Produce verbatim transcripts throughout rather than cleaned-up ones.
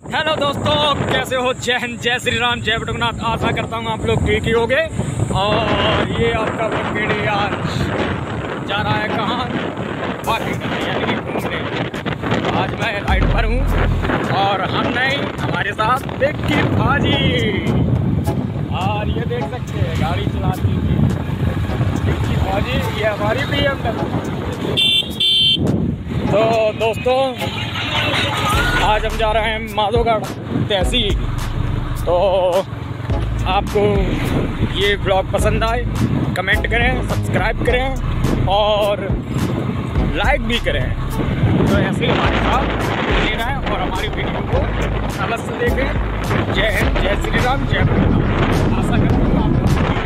Hello दोस्तों, कैसे हो? जय हिंद, जय श्री राम, जय बटुकनाथ। आशा करता हूँ आप लोग ठीक ही होंगे। और ये आपका बकेड़ी यार जा रहा है कहाँ? वॉकिंग करने, यानी कि घूमने। आज मैं राइड पर हूँ और हम नहीं, हमारे साथ विक्की भाजी। और ये देख सकते हैं गाड़ी चलाती है विक्की भाजी, ये हमारी बी एम डब्ल्यू। तो दोस्तों, आज हम जा रहे हैं माधोगढ़ तहसील। तो आपको ये ब्लॉग पसंद आए, कमेंट करें, सब्सक्राइब करें और लाइक भी करें। तो ऐसे ही हमारे साथ लेना है और हमारी वीडियो को अवश्य से देखें। जय हिंद, जय श्री राम, जय बटुकनाथ। आशा करता हूँ आप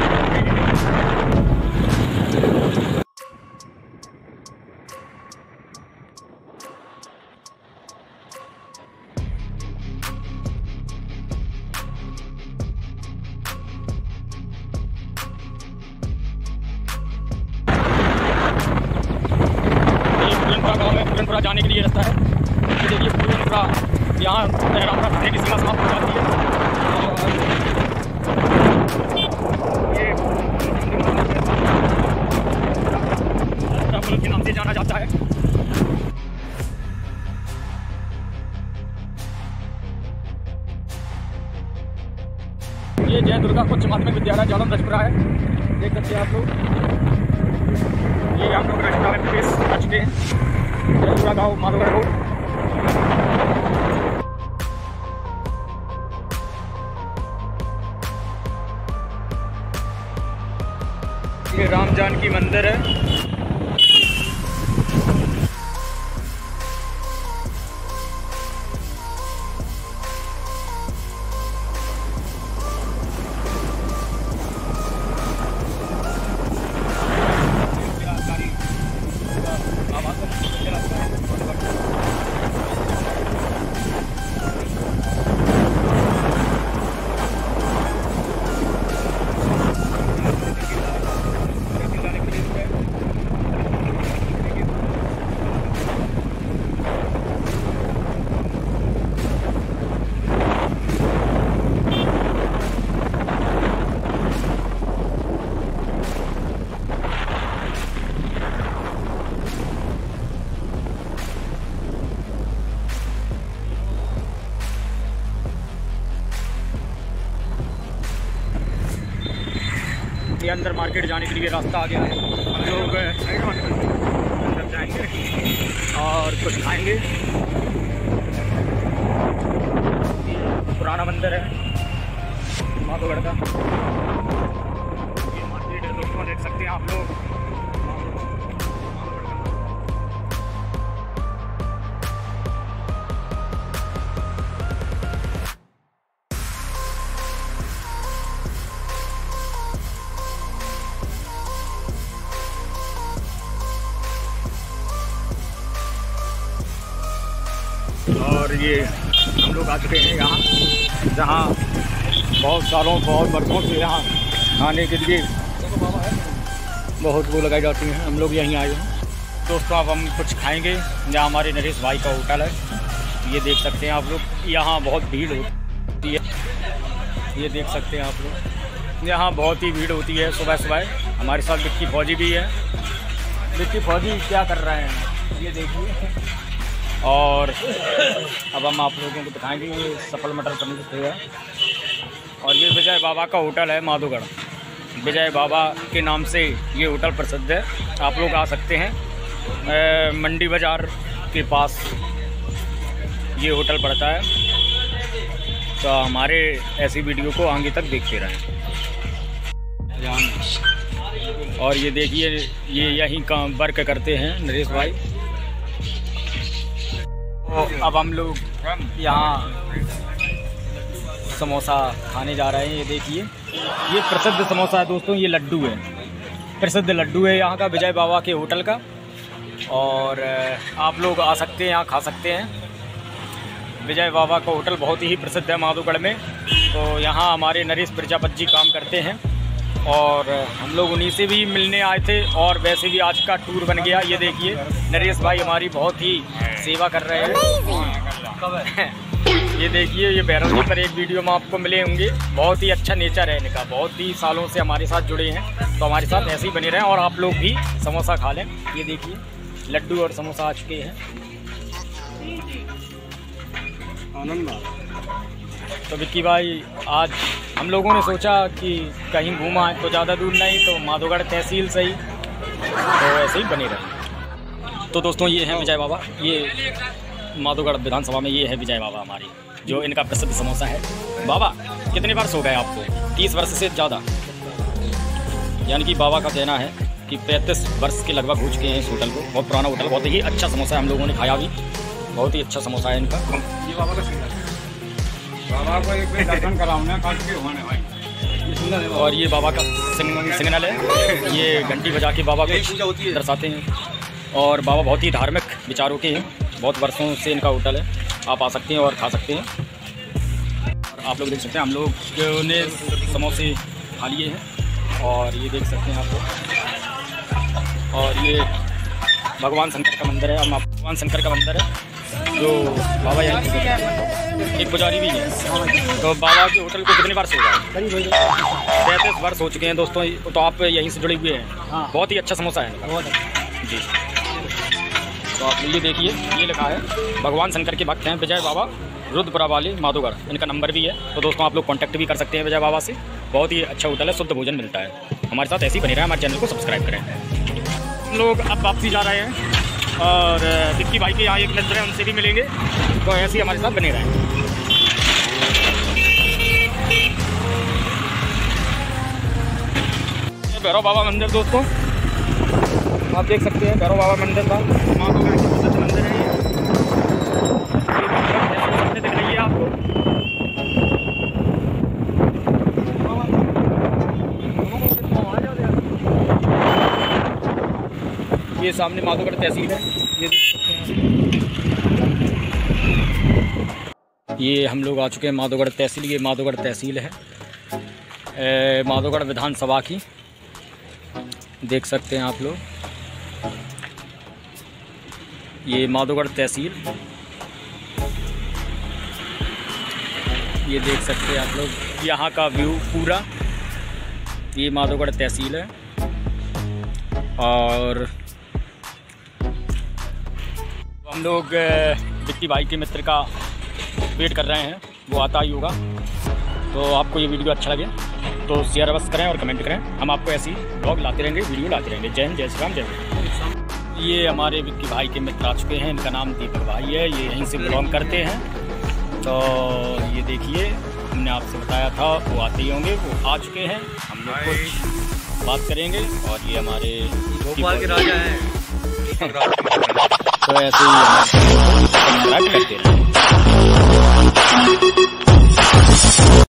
पूरनपुरा जाने के लिए रास्ता है। ये देखिए पूरनपुरा, यहाँ रामपुरा थाने की सीमा समाप्त हो जाती है। और ये के नाम से जाना जाता है। ये जय दुर्गा उच्च माध्यमिक विद्यालय जालम रजपुरा है, देख सकते हैं आप लोग। ये आप लोग रास्ता में प्रवेश कर चुके हैं। पूरा गाँव माधोगढ़ रोड। ये राम जानकी मंदिर है। ये अंदर मार्केट जाने के लिए रास्ता आ गया है। हम लोग अंदर जाएंगे और कुछ खाएंगे। पुराना मंदिर है माधोगढ़ का। ये मार्केट है दोस्तों, देख सकते हैं आप लोग। और ये हम लोग आ चुके हैं यहाँ, जहाँ बहुत सालों बहुत वर्षों से यहाँ खाने के लिए बहुत वो लगाई जाती हैं। हम लोग यहीं आए हैं दोस्तों। अब हम कुछ खाएंगे। यहाँ हमारे नरेश भाई का होटल है, ये देख सकते हैं आप लोग। यहाँ बहुत भीड़ होती है, ये देख सकते हैं आप लोग। यहाँ बहुत ही भीड़ होती है सुबह सुबह। हमारे साथ विक्की फौजी भी है। विक्की फौजी क्या कर रहे हैं ये देखिए। और अब हम आप लोगों को दिखाएंगे। ये सफल मटर पनीर है और ये विजय बाबा का होटल है माधोगढ़। विजय बाबा के नाम से ये होटल प्रसिद्ध है। आप लोग आ सकते हैं। ए, मंडी बाज़ार के पास ये होटल पड़ता है। तो हमारे ऐसी वीडियो को आगे तक देखते रहें। और ये देखिए, ये यहीं का वर्क करते हैं नरेश भाई। तो अब हम लोग यहाँ समोसा खाने जा रहे हैं। ये देखिए, ये प्रसिद्ध समोसा है दोस्तों। ये लड्डू है, प्रसिद्ध लड्डू है यहाँ का, विजय बाबा के होटल का। और आप लोग आ सकते हैं, यहाँ खा सकते हैं। विजय बाबा का होटल बहुत ही प्रसिद्ध है माधोगढ़ में। तो यहाँ हमारे नरेश प्रजापति जी काम करते हैं और हम लोग उन्हीं से भी मिलने आए थे। और वैसे भी आज का टूर बन गया। ये देखिए, नरेश भाई हमारी बहुत ही सेवा कर रहे हैं। ये देखिए, ये भैरव जी पर एक वीडियो में आपको मिले होंगे। बहुत ही अच्छा नेचर है इनका, बहुत ही सालों से हमारे साथ जुड़े हैं, तो हमारे साथ ऐसे ही बने रहें और आप लोग भी समोसा खा लें। ये देखिए लड्डू और समोसा आ चुके हैं। तो विक्की भाई, आज हम लोगों ने सोचा कि कहीं घूमा है तो ज़्यादा दूर नहीं, तो माधोगढ़ तहसील से ही तो ऐसे ही बने रहे। तो दोस्तों ये है विजय बाबा, ये माधोगढ़ विधानसभा में ये है विजय बाबा हमारी, जो इनका प्रसिद्ध समोसा है। बाबा कितने वर्ष हो गए आपको? तीस वर्ष से ज़्यादा, यानी कि बाबा का कहना है कि पैंतीस वर्ष के लगभग हो चुके हैं इस होटल को। बहुत पुराना होटल, बहुत ही अच्छा समोसा है, हम लोगों ने खाया भी, बहुत ही अच्छा समोसा है इनका। ये बाबा का सिंगर, बाबा को एक बार दर्शन कराऊंगा काट के होने भाई। ये सुंदर है और ये बाबा का सिग्नल है, ये घंटी बजा के बाबा को दर्शाते हैं। और बाबा बहुत ही धार्मिक विचारों के हैं, बहुत वर्षों से इनका होटल है, आप आ सकते हैं और खा सकते हैं। और आप लोग देख सकते हैं, हम लोग ने समोसे खा लिए हैं और ये देख सकते हैं आप लोग। और ये भगवान शंकर का मंदिर है, हम भगवान शंकर का मंदिर है, जो बाबा यहाँ एक पुजारी भी है। तो बाबा के होटल को कितने वर्ष हो गए? पैंतीस वर्ष हो चुके हैं दोस्तों। तो आप यहीं से जुड़े हुए हैं। हाँ। बहुत ही अच्छा समोसा है, बहुत अच्छा जी। तो आप ये देखिए, ये लिखा है भगवान शंकर के भक्त हैं विजय बाबा, रुद्रपुरा वाले माधोगढ़, इनका नंबर भी है। तो दोस्तों आप लोग कांटेक्ट भी कर सकते हैं विजय बाबा से। बहुत ही अच्छा होटल है, शुद्ध भोजन मिलता है। हमारे साथ ऐसे ही बने रहे, हमारे चैनल को सब्सक्राइब करें। हम लोग अब वापसी जा रहे हैं और विक्की भाई के यहाँ एक मित्र हैं, उनसे भी मिलेंगे। तो ऐसे ही हमारे साथ बने रहें। भैरव बाबा मंदिर दोस्तों, आप देख सकते हैं, भैरव बाबा मंदिर का माधोगढ़ का प्रसिद्ध मंदिर है। ये दिख रही है आपको। ये सामने माधोगढ़ तहसील है, ये देख सकते हैं। ये हम लोग आ चुके हैं माधोगढ़ तहसील। ये माधोगढ़ तहसील है, माधोगढ़ विधानसभा की, देख सकते हैं आप लोग। ये माधोगढ़ तहसील, ये देख सकते हैं आप लोग यहाँ का व्यू पूरा। ये माधोगढ़ तहसील है और हम लोग विक्की भाई के मित्र का वेट कर रहे हैं, वो आता ही होगा। तो आपको ये वीडियो अच्छा लगे तो शेयर अवश्य करें और कमेंट करें। हम आपको ऐसी ब्लॉग लाते रहेंगे, वीडियो लाते रहेंगे। जय हिंद, जय श्री राम, जय हिंद। ये हमारे विक्की भाई के मित्र आ चुके हैं, इनका नाम दीपक भाई है, ये यहीं से बिलोंग करते हैं। तो ये देखिए, हमने आपसे बताया था वो आते ही होंगे, वो आ चुके हैं। हम लोग कुछ बात करेंगे। और ये हमारे भोपाल के राजा हैं। तो ऐसे ही हम करते हैं।